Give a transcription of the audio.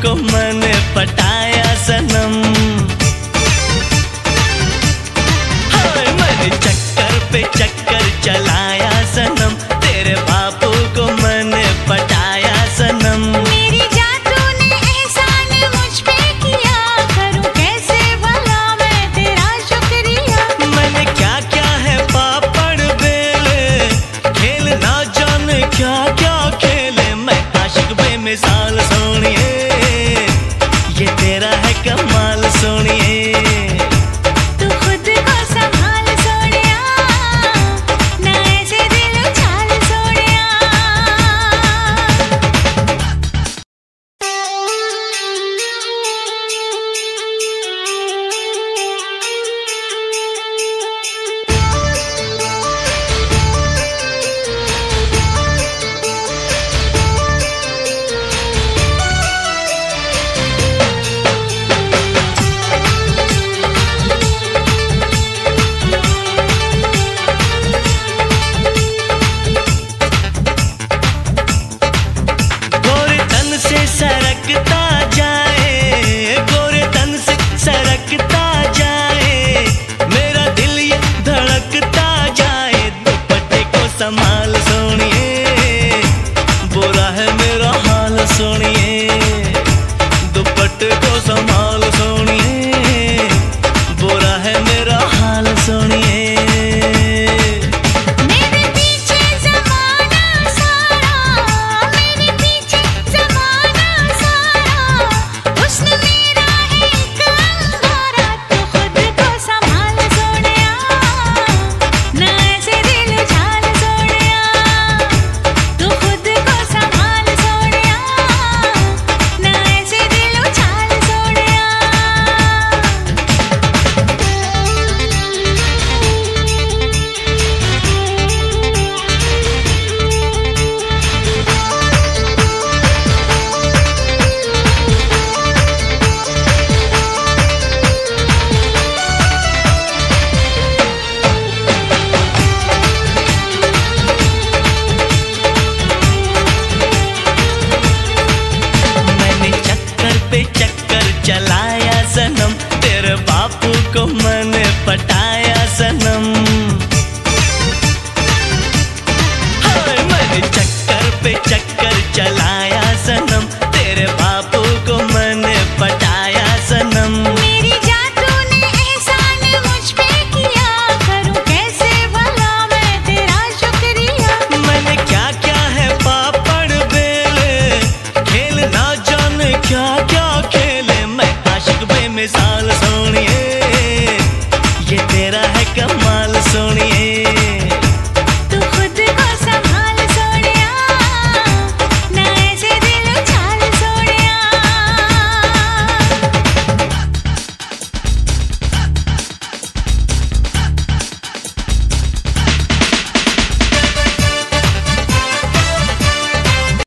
को मैंने पटाया सनम। हाय मैंने चक्कर पे चक्कर चलाया सनम, तेरे बापू को मैंने पटाया सनम। मेरी जादू ने एहसान मुझ पे किया, करूं कैसे भला मैं तेरा शुक्रिया। मैंने क्या क्या है पापड़ बेले, खेल ना जाने क्या क्या खेले। मैं आशिक बेमिसाल सोनिए, ये तेरा है कमाल सोनिए। तू खुद को संभाल सोनिया, ना ऐसे दिल उछाल सोनिया। गोरे तन से सरकता जाए, गोरे तन से सरकता जाए, मेरा दिल ये धड़कता जाए। दुपट्टे को संभाल सोनिए, बुरा है मेरा हाल सोनिए। दुपट्टे को संभाल सोनिए, बुरा है मेरा हाल सोनिए। मेरे पीछे ज़माना सारा, मेरे पीछे ज़माना सारा, हुस्न मेरा है एक अंगारा। तू खुद को संभाल सोनिया, ना ऐसे दिल उछाल सोनिया। तू खुद को संभाल सोनिया, ना ऐसे दिल उछाल सोनिया। मैंने चक्कर पे चक्कर चलाया सनम, तेरे बापू को मैंने पटाया सनम। हाय मैंने चक्कर पे चक्कर चलाया सनम, तेरे बापू